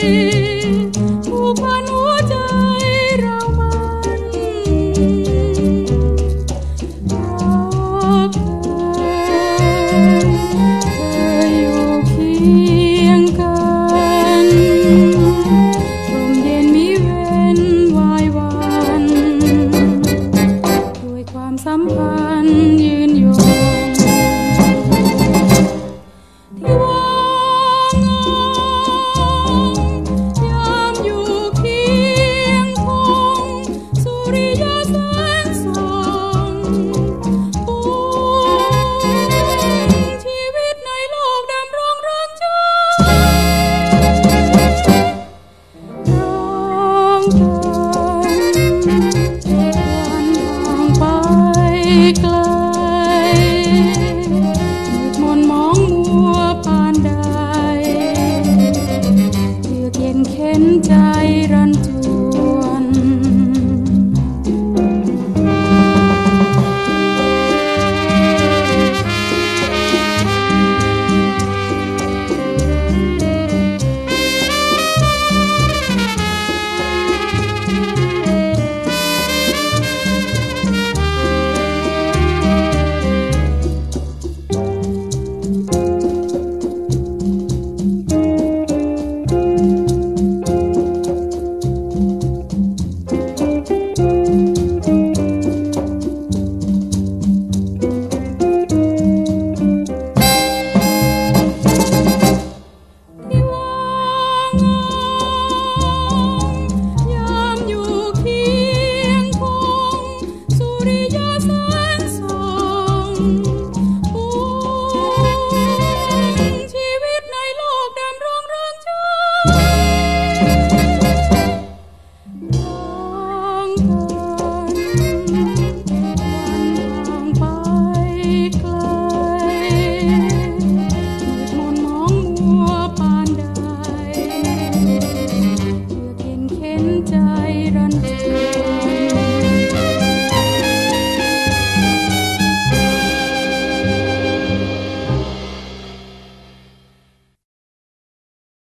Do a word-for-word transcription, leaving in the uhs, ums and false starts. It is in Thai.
ผูกพันหัวใจเรามันรักเธอเคยอยู่เคียงกันลมเย็นมีเว้นวายวันด้วยความสัมพันธ์ยืนยงที่ว่างงยามอยู่เคียงคงสุริยะแสงส่องปวงชีวิตในโลกดำรงรักใจร้องกันวันทางไปไกลมืดมนมองมัวปานใดเยือกเย็นเข็นใจ